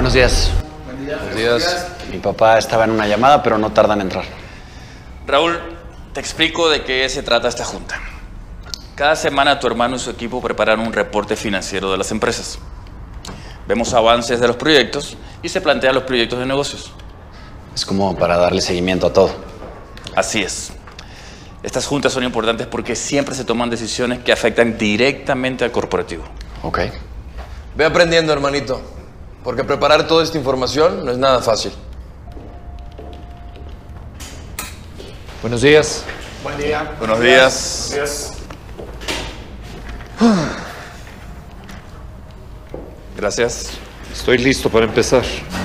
Buenos días. Buen día. Buenos días. Mi papá estaba en una llamada, pero no tarda en entrar. Raúl, te explico de qué se trata esta junta. Cada semana tu hermano y su equipo preparan un reporte financiero de las empresas. Vemos avances de los proyectos y se plantean los proyectos de negocios. Es como para darle seguimiento a todo. Así es. Estas juntas son importantes porque siempre se toman decisiones que afectan directamente al corporativo. Ok. Ve aprendiendo, hermanito, porque preparar toda esta información no es nada fácil. Buenos días. Buen día. Buenos días. Buenos días. Gracias. Estoy listo para empezar.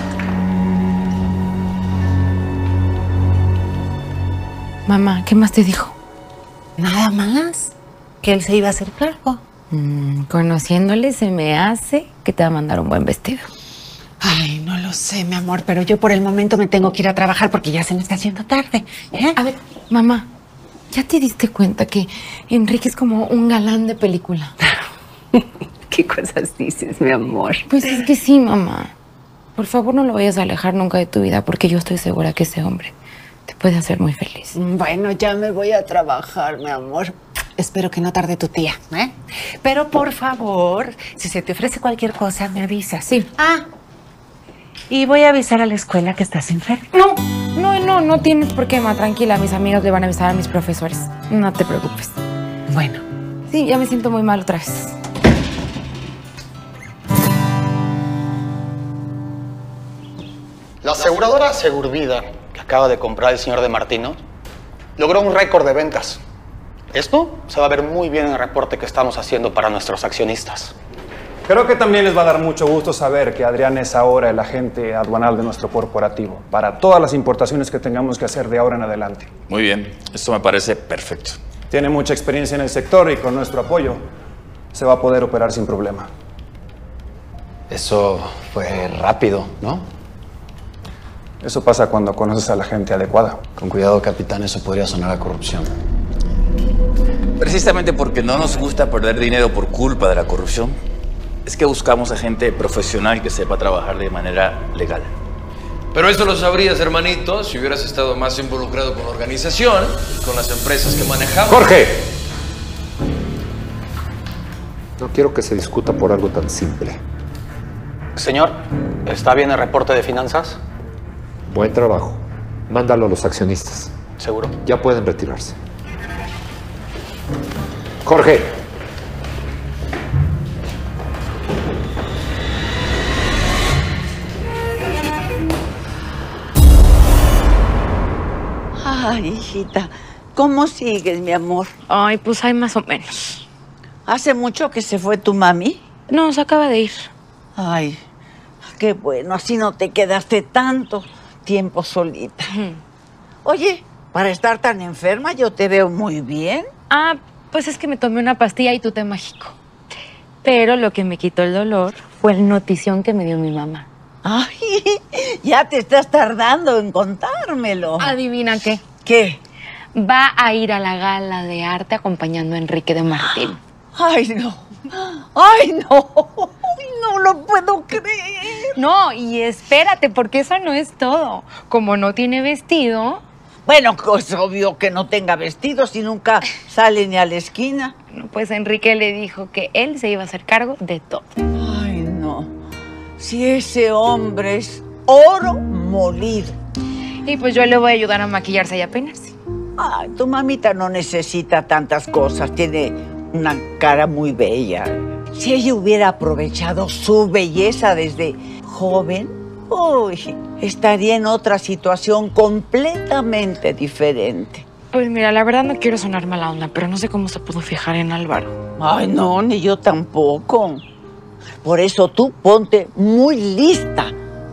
Mamá, ¿qué más te dijo? Nada más. Que él se iba a hacer cargo. Conociéndole se me hace que te va a mandar un buen vestido. Ay, no lo sé, mi amor, pero yo por el momento me tengo que ir a trabajar porque ya se me está haciendo tarde. A ver, mamá, ¿ya te diste cuenta que Enrique es como un galán de película? ¿Qué cosas dices, mi amor? Pues es que sí, mamá. Por favor, no lo vayas a alejar nunca de tu vida porque yo estoy segura que ese hombre te puede hacer muy feliz. Bueno, ya me voy a trabajar, mi amor. Espero que no tarde tu tía, ¿eh? Pero por favor, si se te ofrece cualquier cosa, me avisas. Sí. Y voy a avisar a la escuela que estás enferma. No tienes por qué, ma. Tranquila, mis amigos le van a avisar a mis profesores. No te preocupes. Bueno. Sí, ya me siento muy mal otra vez. La aseguradora Segurvida, que acaba de comprar el señor De Martino, logró un récord de ventas. Esto se va a ver muy bien en el reporte que estamos haciendo para nuestros accionistas. Creo que también les va a dar mucho gusto saber que Adrián es ahora el agente aduanal de nuestro corporativo, para todas las importaciones que tengamos que hacer de ahora en adelante. Muy bien, esto me parece perfecto. Tiene mucha experiencia en el sector y con nuestro apoyo se va a poder operar sin problema. Eso fue rápido, ¿no? Eso pasa cuando conoces a la gente adecuada. Con cuidado, capitán, eso podría sonar a corrupción. Precisamente porque no nos gusta perder dinero por culpa de la corrupción, es que buscamos a gente profesional que sepa trabajar de manera legal. Pero esto lo sabrías, hermanito, si hubieras estado más involucrado con la organización y con las empresas que manejamos. ¡Jorge! No quiero que se discuta por algo tan simple. Señor, ¿está bien el reporte de finanzas? Buen trabajo. Mándalo a los accionistas. Seguro. Ya pueden retirarse. Jorge. Ay, hijita, ¿cómo sigues, mi amor? Ay, pues hay más o menos. ¿Hace mucho que se fue tu mami? No, se acaba de ir. Ay, qué bueno, así no te quedaste tanto tiempo solita. Oye, para estar tan enferma yo te veo muy bien. Pues es que me tomé una pastilla y tu té mágico. Pero lo que me quitó el dolor fue el notición que me dio mi mamá. Ay, ya te estás tardando en contármelo. ¿Adivina qué? ¿Qué? Va a ir a la gala de arte acompañando a Enrique de Martín. Ay, no. Ay, no. Ay, no lo puedo creer. No, y espérate, porque eso no es todo. Como no tiene vestido... Bueno, es obvio que no tenga vestido si nunca sale ni a la esquina. Pues Enrique le dijo que él se iba a hacer cargo de todo. Ay, no. Si ese hombre es oro molido. Y pues yo le voy a ayudar a maquillarse y a peinarse. Ay, tu mamita no necesita tantas cosas. Tiene una cara muy bella. Si ella hubiera aprovechado su belleza desde joven, uy, estaría en otra situación completamente diferente. Pues mira, la verdad no quiero sonar mala onda, pero no sé cómo se pudo fijar en Álvaro. Ay, no, ni yo tampoco. Por eso tú ponte muy lista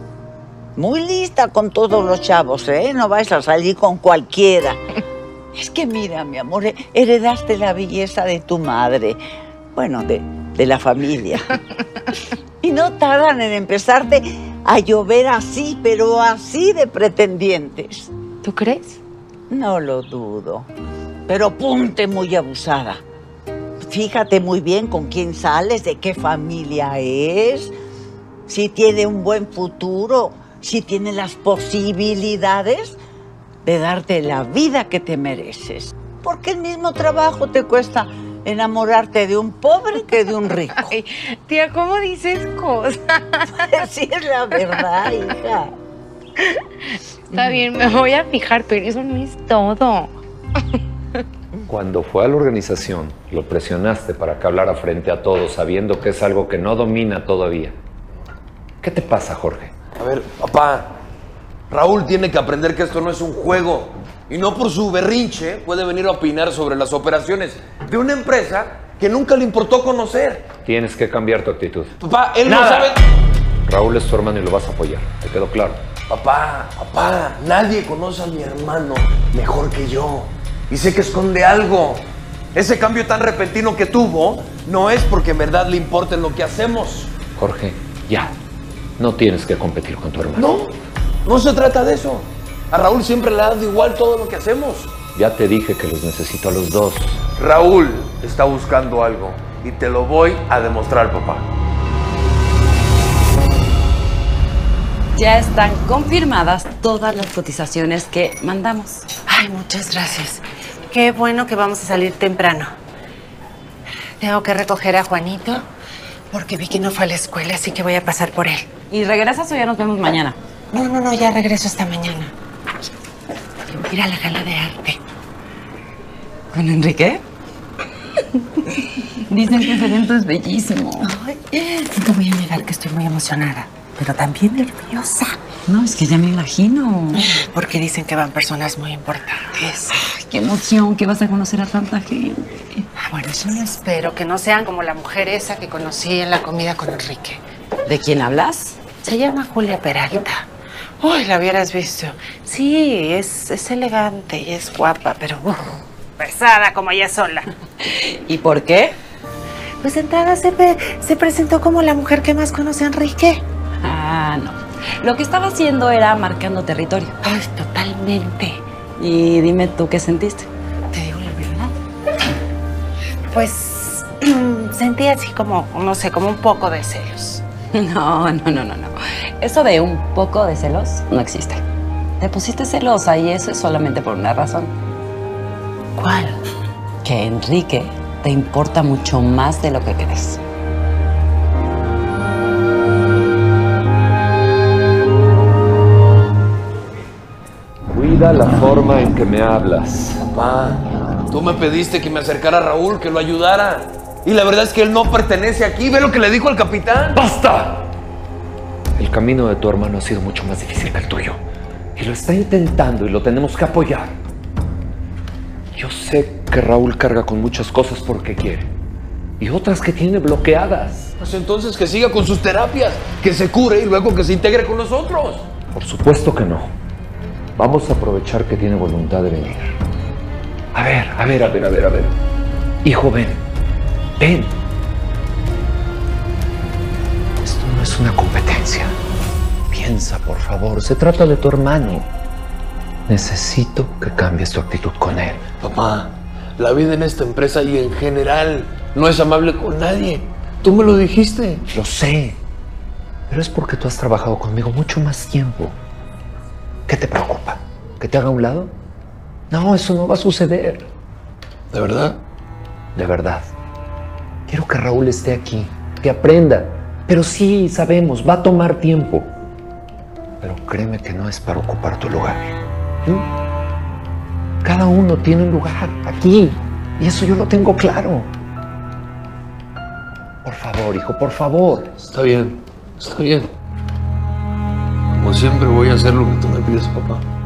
con todos los chavos, ¿eh? No vayas a salir con cualquiera. Es que mira, mi amor, heredaste la belleza de tu madre. Bueno, de la familia. Y no tardan en empezarte a llover así, pero así de pretendientes. ¿Tú crees? No lo dudo. Pero ponte muy abusada. Fíjate muy bien con quién sales, de qué familia es. si tiene un buen futuro, si tiene las posibilidades de darte la vida que te mereces. Porque el mismo trabajo te cuesta enamorarte de un pobre que de un rico. Ay, tía, ¿cómo dices cosas? Pues sí, es la verdad, hija. Está bien, me voy a fijar, pero eso no es todo. Cuando fue a la organización, lo presionaste para que hablara frente a todos, sabiendo que es algo que no domina todavía. ¿Qué te pasa, Jorge? A ver, papá, Raúl tiene que aprender que esto no es un juego. Y no por su berrinche puede venir a opinar sobre las operaciones de una empresa que nunca le importó conocer. Tienes que cambiar tu actitud. Papá, él Nada. no sabe... Raúl es tu hermano y lo vas a apoyar. ¿Te quedó claro? Papá, nadie conoce a mi hermano mejor que yo. Y sé que esconde algo. Ese cambio tan repentino que tuvo no es porque en verdad le importe lo que hacemos. Jorge, ya. No tienes que competir con tu hermano. No se trata de eso. A Raúl siempre le ha dado igual todo lo que hacemos. Ya te dije que los necesito a los dos. Raúl está buscando algo y te lo voy a demostrar, papá. Ya están confirmadas todas las cotizaciones que mandamos. Ay, muchas gracias. Qué bueno que vamos a salir temprano. Tengo que recoger a Juanito porque vi que no fue a la escuela, así que voy a pasar por él. ¿Y regresas o ya nos vemos mañana? No, ya regreso esta mañana. Ir a la gala de arte. ¿Con Enrique? Dicen que ese evento es bellísimo. Ay, no te voy a negar que estoy muy emocionada, pero también nerviosa. No, es que ya me imagino. Porque dicen que van personas muy importantes. Ay, qué emoción que vas a conocer a tanta gente. Bueno, yo no espero que no sean como la mujer esa que conocí en la comida con Enrique. ¿De quién hablas? Se llama Julia Peralta. Uy, la hubieras visto. Sí, es elegante y es guapa, pero pesada como ella sola. ¿Y por qué? Pues de entrada se presentó como la mujer que más conoce a Enrique. Ah, no. Lo que estaba haciendo era marcando territorio. Ay, totalmente. Y dime tú qué sentiste. Te digo la verdad. Pues sentí así como, no sé, como un poco de celos. No. Eso de un poco de celos no existe. Te pusiste celosa y eso es solamente por una razón. ¿Cuál? Que Enrique te importa mucho más de lo que crees. Cuida la forma en que me hablas. Papá, tú me pediste que me acercara a Raúl, que lo ayudara. Y la verdad es que él no pertenece aquí. Ve lo que le dijo al capitán. ¡Basta! El camino de tu hermano ha sido mucho más difícil que el tuyo. Y lo está intentando y lo tenemos que apoyar. Yo sé que Raúl carga con muchas cosas porque quiere. Y otras que tiene bloqueadas. Pues entonces que siga con sus terapias, que se cure y luego que se integre con nosotros. Por supuesto que no. Vamos a aprovechar que tiene voluntad de venir. A ver. Hijo, ven. Ven. Esto no es una competencia. Piensa, por favor. Se trata de tu hermano. Necesito que cambies tu actitud con él. Papá, la vida en esta empresa y en general no es amable con nadie. Tú me lo dijiste. Lo sé. Pero es porque tú has trabajado conmigo mucho más tiempo. ¿Qué te preocupa? ¿Que te haga a un lado? No, eso no va a suceder. ¿De verdad? De verdad. Quiero que Raúl esté aquí, que aprenda. Pero sí, sabemos, va a tomar tiempo. Pero créeme que no es para ocupar tu lugar. Cada uno tiene un lugar aquí. Y eso yo lo tengo claro. Por favor, hijo, por favor. Está bien. Como siempre voy a hacer lo que tú me pides, papá.